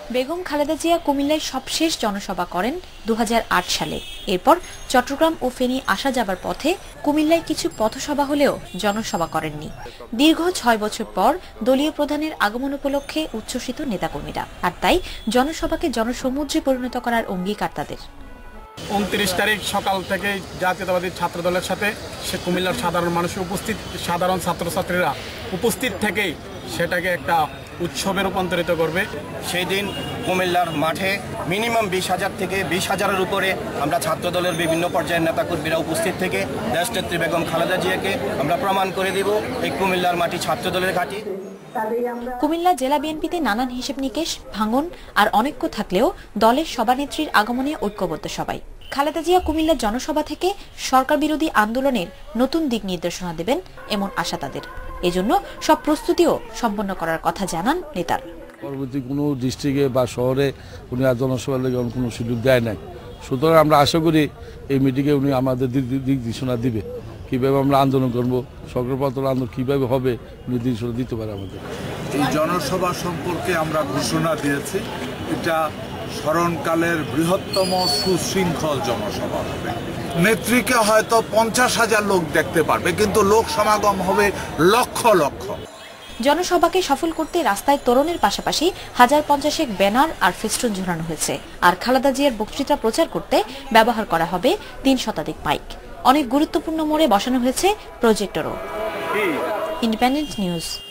বেগম খালেদা জিয়া কুমিল্লায় সবশেষ জনসভা করেন 2008 সালে। এরপর চট্টগ্রাম ও ফেনী আসা যাবার পথে কুমিল্লায় কিছু পথসভা হলেও জনসভা করেননি। দীর্ঘ 6 বছর পর দলীয় প্রধানের আগমন উপলক্ষে উচ্ছ্বসিত নেতাকর্মীরা, আর তাই জনসভাকে জনসমুদ্রে পরিণত করার অঙ্গীকার তাদের। 29 তারিখ সকাল থেকে জাতীয়তাবাদী ছাত্র দলের সাথে সে কুমিল্লার সাধারণ মানুষ উপস্থিত, সাধারণ ছাত্রছাত্রীরা উপস্থিত থেকেই সেটাকে একটা উৎসবে রূপান্তরিত করবে। সেই দিন কুমিল্লার মাঠে মিনিমাম 20,000 থেকে 20,000-এর উপরে আমরা ছাত্রদলের বিভিন্ন পর্যায়ের নেতাকর্মীরা উপস্থিত থেকে দেশনেত্রী বেগম খালেদা জিয়াকে আমরা প্রমাণ করে দিব এই কুমিল্লার মাটি ছাত্রদলের ঘাঁটি। কুমিল্লা জেলা বিএনপিতে নানান হিসেব নিকেশ, ভাঙন আর অনৈক্য থাকলেও দলের সভানেত্রীর আগমনে ঐক্যবদ্ধ সবাই। খালেদা জিয়া কুমিল্লার জনসভা থেকে সরকার বিরোধী আন্দোলনের নতুন দিক নির্দেশনা দেবেন এমন আশা তাদের। এজন্য সব প্রস্তুতিও সম্পন্ন করার কথা জানান নেতার। পরবর্তী কোনো ডিস্ট্রিক্টে বা শহরে উনি আর জনসভার লেগে কোনো সুযোগ দেয় নাই, সুতরাং আমরা আশা করি এই মিটিংয়ে উনি আমাদের দিক নির্দেশনা দিবে কীভাবে আমরা আন্দোলন করবো, সরকারপত্র আন্দোলন কীভাবে হবে নির্দেশনা দিতে পারে আমাদের। এই জনসভা সম্পর্কে আমরা ঘোষণা দিয়েছি, এটা স্মরণকালের বৃহত্তম সুশৃঙ্খল জনসভা হবে। নেত্রীকে হয়তো 50,000 লোক দেখতে পারবে, কিন্তু লোক সমাগম হবে লক্ষ লক্ষ। জনসভাকে সফল করতে রাস্তায় তোরণের পাশাপাশি 1050 ব্যানার আর ফেস্টুন ঝোলানো হয়েছে। আর খালেদা জিয়ার বক্তৃতা প্রচার করতে ব্যবহার করা হবে 3 শতাধিক মাইক। অনেক গুরুত্বপূর্ণ মোড়ে বসানো হয়েছে প্রজেক্টরও। Independent news.